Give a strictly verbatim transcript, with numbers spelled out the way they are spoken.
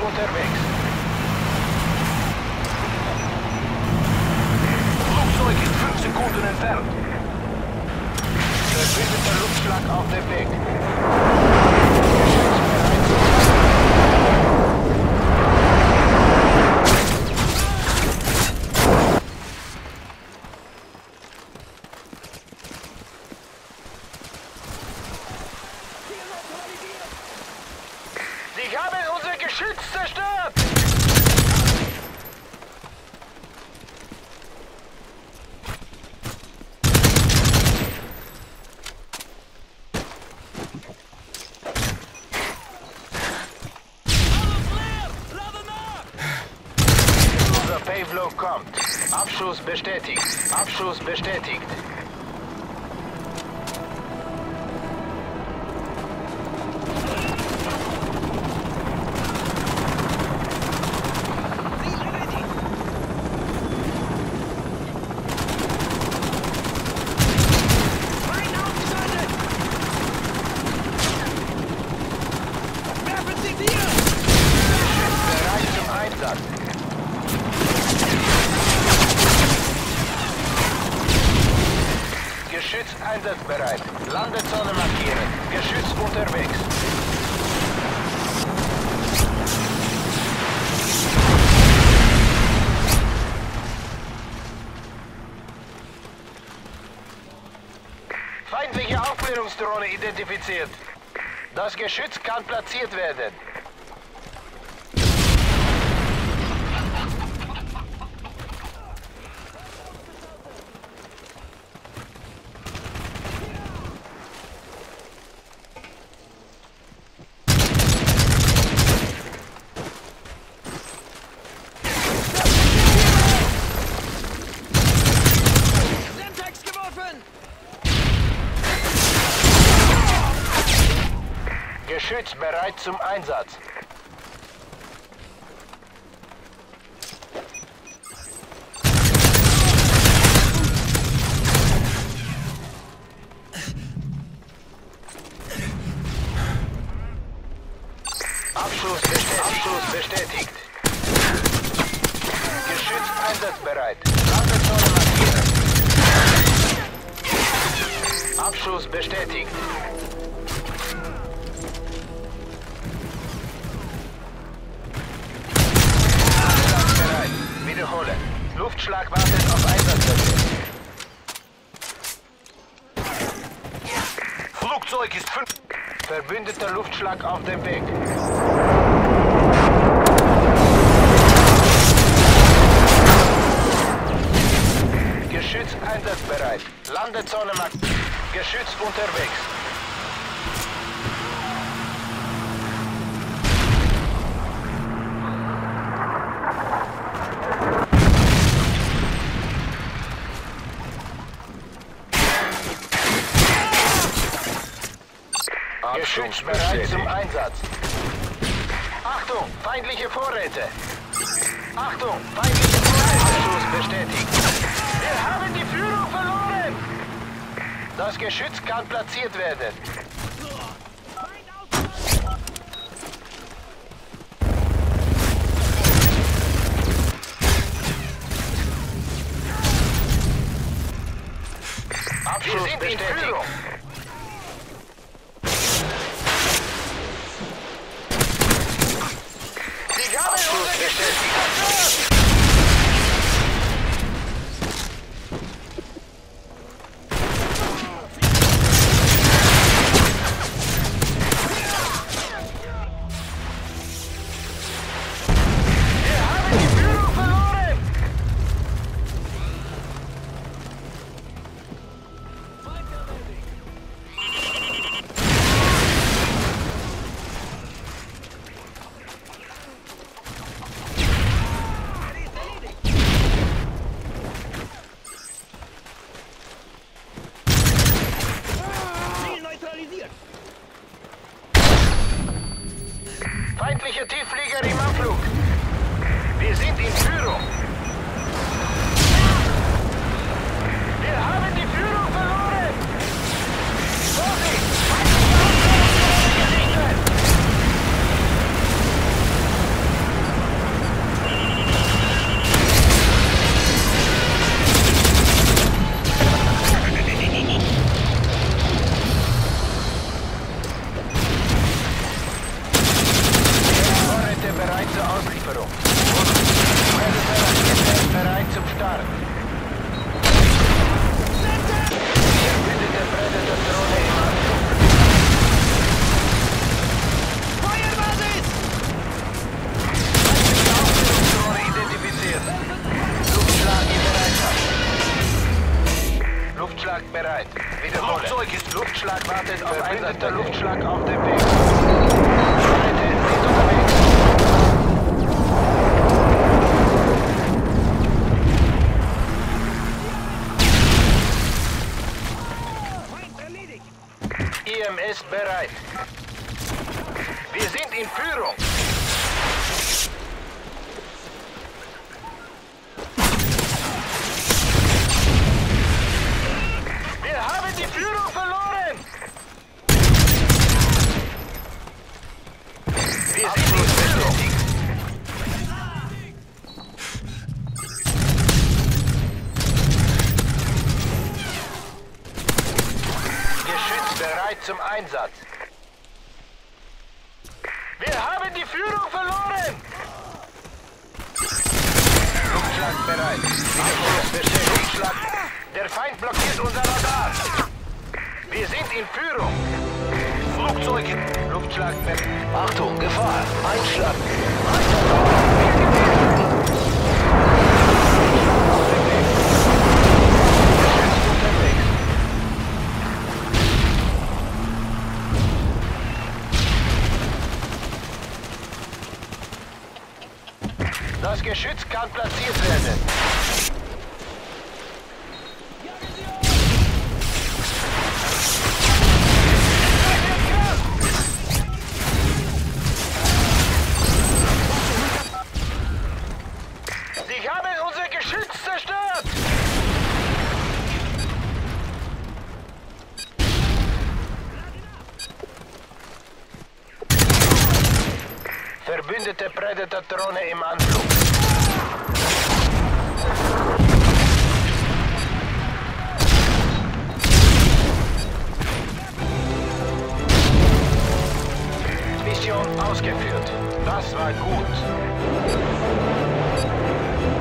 unterwegs. Flugzeug ist fünf Sekunden entfernt. Verbündeter Luftschlag auf dem Weg. Sie haben unser Geschütz zerstört! Unser Pavlov kommt. Abschuss bestätigt. Abschuss bestätigt. Geschütz einsatzbereit. Landezone markieren. Geschütz unterwegs. Feindliche Aufklärungsdrohne identifiziert. Das Geschütz kann platziert werden. Geschütz bereit zum Einsatz. Abschuss bestätigt. Abschuss bestätigt. Geschütz einsatzbereit. Landezone markieren. Abschuss bestätigt. Wiederhole. Luftschlag wartet auf Einsatzbefehl. Flugzeug ist fünf. Verbündeter Luftschlag auf dem Weg. Geschütz einsatzbereit. Landezone mark. Geschütz unterwegs. Geschütz bereit zum Einsatz. Achtung, feindliche Vorräte. Achtung, feindliche Vorräte. Schuss bestätigt. Wir haben die Führung verloren. Das Geschütz kann platziert werden. Abschuss bestätigt. Abschuss bestätigt. Wir haben die Führung verloren. Feindliche Tiefflieger im Anflug. Wir sind in Führung. Wir haben die Führung verloren. Vorsicht! Feindliche Aufklärungsdrohne gesichtet! Luftschlag wartet auf Verbündeter Luftschlag auf dem Weg. Vorräte sind unterwegs. I M S bereit. Wir sind in Führung. Wir haben die Führung verloren. Wir sind in Führung. Geschütz bereit zum Einsatz. Wir haben die Führung verloren! Luftschlag bereit. Abschuss bestätigt. Luftschlag. Der Feind blockiert unser Radar. Wir sind in Führung. Flugzeuge. Luftschlag bereit. Achtung, Gefahr. Einschlag. Das Geschütz kann platziert werden. Sie haben unser Geschütz zerstört! Verbündete Predator-Drohne im Anflug. Mission ausgeführt. Das war gut.